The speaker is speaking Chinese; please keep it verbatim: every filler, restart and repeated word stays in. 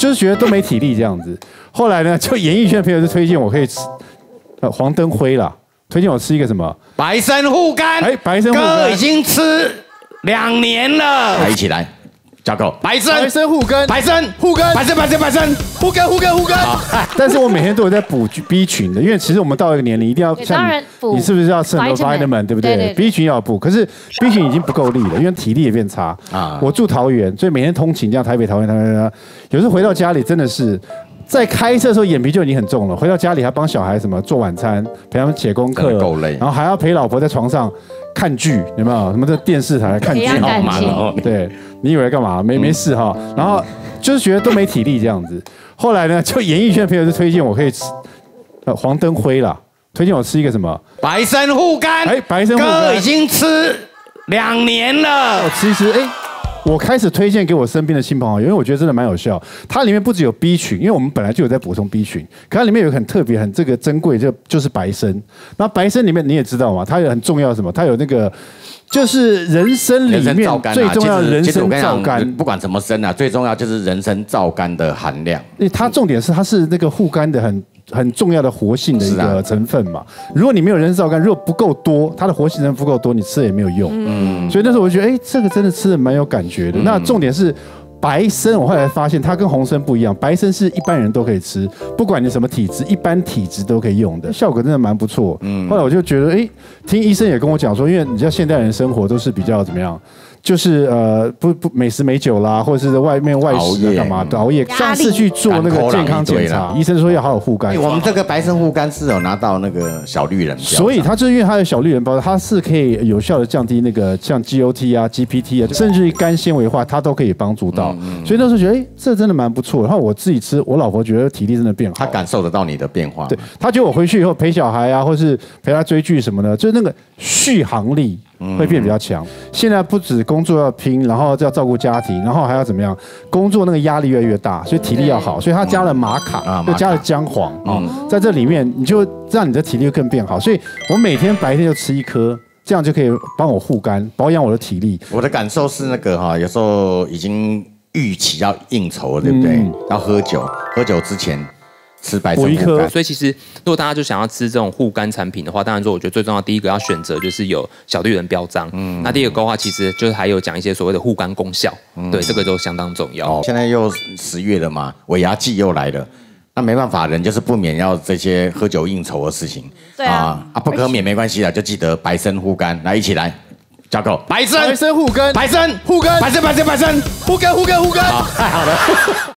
就是觉得都没体力这样子。后来呢，就演艺圈的朋友就推荐我可以吃呃黄登辉啦，推荐我吃一个什么白参护肝。 哎，白参护肝哥已经吃两年了。来，一起来。 加购白参， 白参护肝， 白参护肝， 白参白参白参护肝护肝护肝。 但是我每天都有在补 B 群的，因为其实我们到一个年龄一定要像你，你是不是要吃很多 vitamin， 对不对 ？B 群要补，可是 B 群已经不够力了，因为体力也变差啊。我住桃园，所以每天通勤这样台北、桃园、桃园，有时候回到家里真的是。 在开车的时候眼皮就已经很重了，回到家里还帮小孩什么做晚餐，陪他们写功课， 够累， 然后还要陪老婆在床上看剧，有没有？什么在电视台看剧， 好忙哦。 对，你以为干嘛？没没事哈。然后就是觉得都没体力这样子。后来呢，就演艺圈的朋友就推荐我可以吃呃黄登辉啦，推荐我吃一个什么白参护肝。哎， 白参护肝， 哥已经吃两年了。 我其实哎。 我开始推荐给我身边的亲朋好友，因为我觉得真的蛮有效。它里面不只有 B 群，因为我们本来就有在补充 B 群，可它里面有一个很特别、很这个珍贵，就就是白参。那白参里面你也知道嘛，它有很重要的什么？它有那个就是人参里面最重要的人参皂苷， 不管怎么生啊，最重要就是人参皂苷的含量。 因为它重点是它是那个护肝的很。 很重要的活性的一个成分嘛，如果你没有人参皂苷，如果不够多，它的活性成分不够多，你吃了也没有用。嗯，所以那时候我就觉得，哎，这个真的吃的蛮有感觉的。那重点是白参，我后来发现它跟红参不一样，白参是一般人都可以吃，不管你什么体质，一般体质都可以用的，效果真的蛮不错。嗯，后来我就觉得，哎，听医生也跟我讲说，因为你知道现代人生活都是比较怎么样？ 就是呃不不美食美酒啦，或者是外面外食干嘛的熬夜，上次去做那个健康检查，医生说要好好护肝。 我们这个白参护肝是有拿到那个小绿人标， 所以它就是因为它有小绿人标，它是可以有效的降低那个像 G O T 啊、G P T 啊，甚至于肝纤维化，它都可以帮助到。所以那时候觉得，哎，这真的蛮不错。然后我自己吃，我老婆觉得体力真的变好， 她感受得到你的变化。 对，她觉得我回去以后陪小孩啊，或是陪她追剧什么的，就是那个续航力。 会变比较强。现在不止工作要拼，然后要照顾家庭，然后还要怎么样？工作那个压力越来越大，所以体力要好。所以他加了玛卡，又加了姜黄啊，在这里面你就让你的体力更变好。所以我每天白天就吃一颗，这样就可以帮我护肝，保养我的体力。 我的感受是那个哈，有时候已经预期要应酬了，对不对？要喝酒，喝酒之前。 吃白参护肝， 所以其实如果大家就想要吃这种护肝产品的话，当然说我觉得最重要第一个要选择就是有小绿人标章。嗯，那第二个的话，其实就是还有讲一些所谓的护肝功效，嗯、对，这个都相当重要。 哦，现在又十月了嘛，尾牙季又来了，那没办法，人就是不免要这些喝酒应酬的事情。 对啊， 啊不可免没关系啦，就记得白参护肝，来一起来。 加购白参， 白参护肝， 白参护肝， 白参白参白参护肝护肝护肝。 好，太好了。